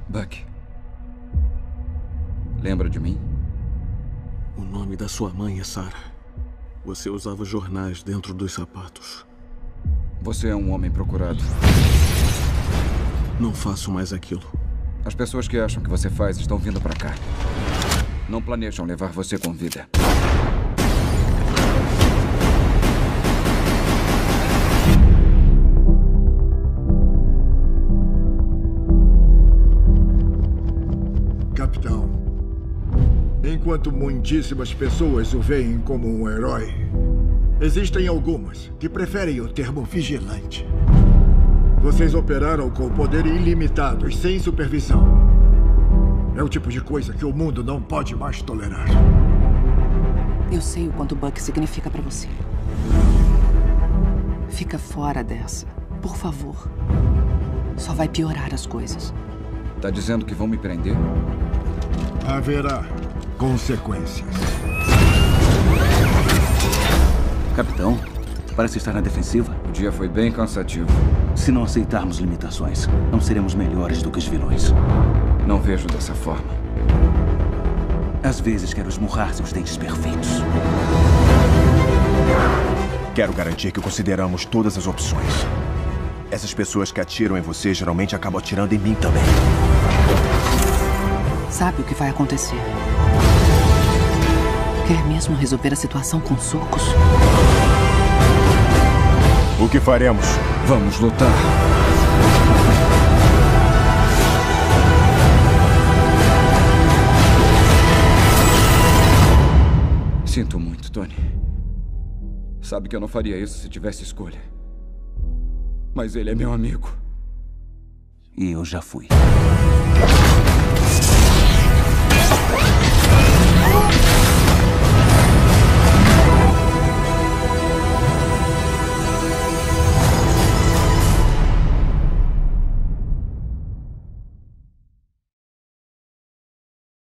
Buck. Lembra de mim? O nome da sua mãe é Sarah. Você usava jornais dentro dos sapatos. Você é um homem procurado. Não faço mais aquilo. As pessoas que acham que você faz estão vindo pra cá. Não planejam levar você com vida. Capitão, enquanto muitíssimas pessoas o veem como um herói, existem algumas que preferem o termo vigilante. Vocês operaram com poder ilimitado e sem supervisão. É o tipo de coisa que o mundo não pode mais tolerar. Eu sei o quanto Buck significa pra você. Fica fora dessa, por favor. Só vai piorar as coisas. Tá dizendo que vão me prender? Haverá consequências. Capitão, parece estar na defensiva. O dia foi bem cansativo. Se não aceitarmos limitações, não seremos melhores do que os vilões. Não vejo dessa forma. Às vezes quero esmurrar seus dentes perfeitos. Quero garantir que consideramos todas as opções. Essas pessoas que atiram em você geralmente acabam atirando em mim também. Sabe o que vai acontecer? Quer mesmo resolver a situação com socos? O que faremos? Vamos lutar. Sinto muito, Tony. Sabe que eu não faria isso se tivesse escolha. Mas ele é meu amigo. E eu já fui.